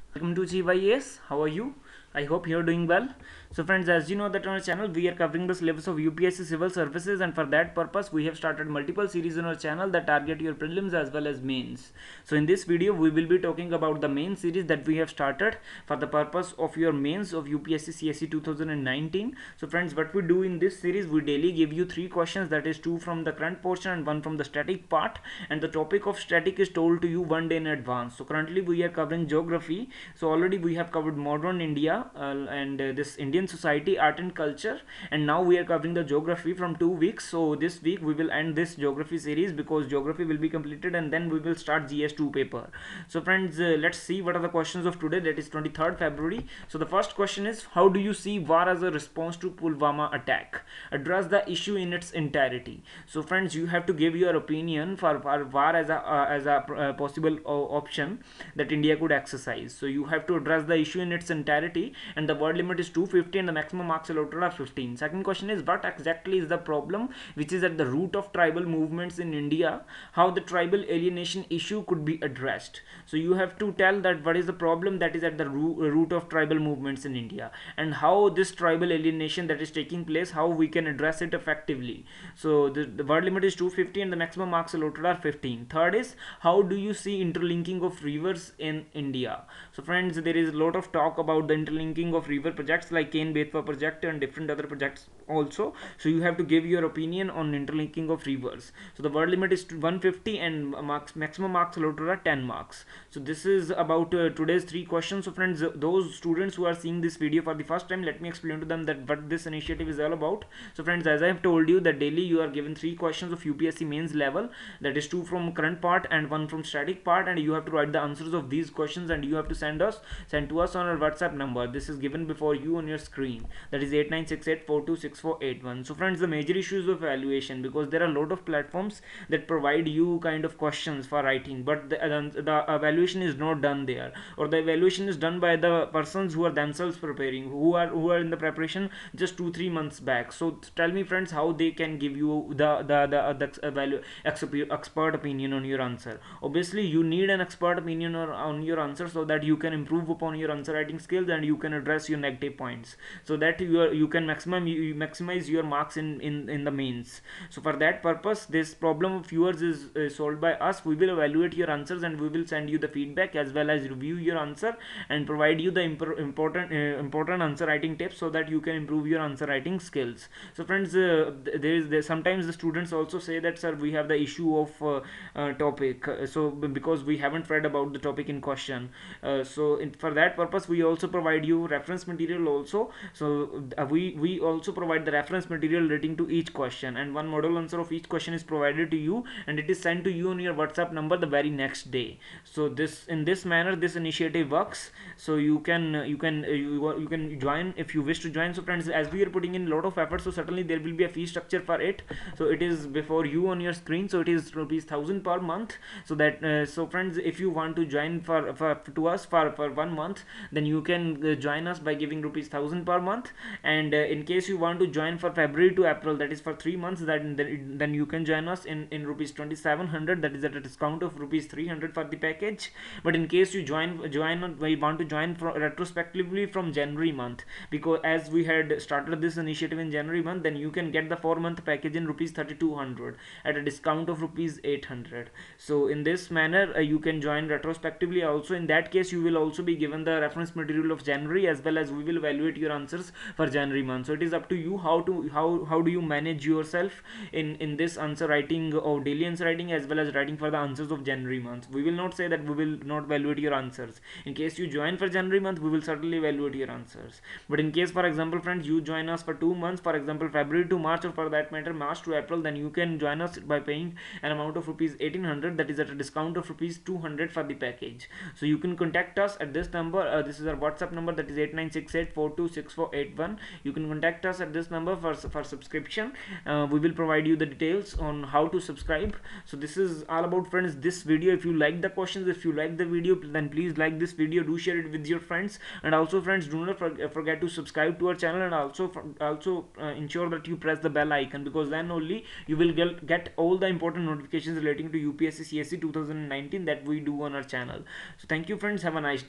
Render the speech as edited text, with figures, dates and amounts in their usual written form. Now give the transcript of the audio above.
Welcome to GYS. How are you? I hope you're doing well. So friends, as you know that on our channel we are covering the syllabus of UPSC civil services, and for that purpose we have started multiple series on our channel that target your prelims as well as mains. So in this video we will be talking about the main series that we have started for the purpose of your mains of UPSC CSE 2019. So friends, what we do in this series, we daily give you 3 questions, that is 2 from the current portion and 1 from the static part, and the topic of static is told to you one day in advance. So currently we are covering geography. So already we have covered modern India and this Indian society, art and culture, and now we are covering the geography from 2 weeks. So this week we will end this geography series because geography will be completed, and then we will start GS2 paper. So friends, let's see what are the questions of today, that is 23rd February. So the first question is, how do you see war as a response to Pulwama attack? Address the issue in its entirety. So friends, you have to give your opinion for war as a possible option that India could exercise. So you have to address the issue in its entirety, and the word limit is 250 and the maximum marks allotted are 15. Second question is, what exactly is the problem which is at the root of tribal movements in India? How the tribal alienation issue could be addressed? So you have to tell that what is the problem that is at the root of tribal movements in India, and how this tribal alienation that is taking place, how we can address it effectively. So the word limit is 250 and the maximum marks allotted are 15. Third is, how do you see interlinking of rivers in India? So friends, there is a lot of talk about the interlinking of river projects like Ken Betwa project and different other projects also. So you have to give your opinion on interlinking of rivers. So the word limit is 150 and maximum marks allotted are 10 marks. So this is about today's 3 questions. So friends, those students who are seeing this video for the first time, let me explain to them that what this initiative is all about. So friends, as I have told you that daily you are given 3 questions of UPSC mains level, that is 2 from current part and 1 from static part, and you have to write the answers of these questions and you have to send to us on our WhatsApp number. This is given before you on your screen, that is 8968426481. So friends, the major issues of evaluation, because there are a lot of platforms that provide you kind of questions for writing, but the evaluation is not done there, or the evaluation is done by the persons who are themselves preparing, who are in the preparation just 2-3 months back. So tell me friends, how they can give you the expert opinion on your answer. Obviously you need an expert opinion on your answer, so that you can improve upon your answer writing skills and you can address your negative points, so that you can maximize your marks in the mains. So for that purpose, this problem of yours is solved by us. We will evaluate your answers and we will send you the feedback as well as review your answer and provide you the important answer writing tips, so that you can improve your answer writing skills. So friends, there sometimes the students also say that, sir, we have the issue of topic, so because we haven't read about the topic in question. For that purpose, we also provide you reference material also. So we also provide the reference material relating to each question, and one model answer of each question is provided to you, and it is sent to you on your WhatsApp number the very next day. So this, in this manner, this initiative works. So you can join if you wish to join. So friends, as we are putting in a lot of effort, so certainly there will be a fee structure for it. So it is before you on your screen. So it is rupees 1000 per month. So that so friends, if you want to join to us for 1 month, then you can join us by giving rupees 1000 per month. And in case you want to join for February to April, that is for 3 months, then you can join us in rupees 2700, that is at a discount of rupees 300 for the package. But in case you we want to join retrospectively from January month, because as we had started this initiative in January month, then you can get the 4 month package in rupees 3200 at a discount of rupees 800. So in this manner, you can join retrospectively also. In that case, you will also be given the reference material of January, as well as we will evaluate your answers for January month. So it is up to you how do you manage yourself in this answer writing or daily answer writing, as well as writing for the answers of January month. We will not say that we will not evaluate your answers. In case you join for January month, we will certainly evaluate your answers. But in case, for example friends, you join us for 2 months, for example February to March, or for that matter March to April, then you can join us by paying an amount of rupees 1800, that is at a discount of rupees 200 for the package. So you can contact us at this number. This is our WhatsApp number, that is 8968426481. You can contact us at this number for subscription. We will provide you the details on how to subscribe. So this is all about friends this video. If you like the questions, if you like the video, then please like this video, do share it with your friends, and also friends, do not forget to subscribe to our channel, and also ensure that you press the bell icon, because then only you will get all the important notifications relating to UPSC CSE 2019 that we do on our channel. So thank you friends, have a nice day.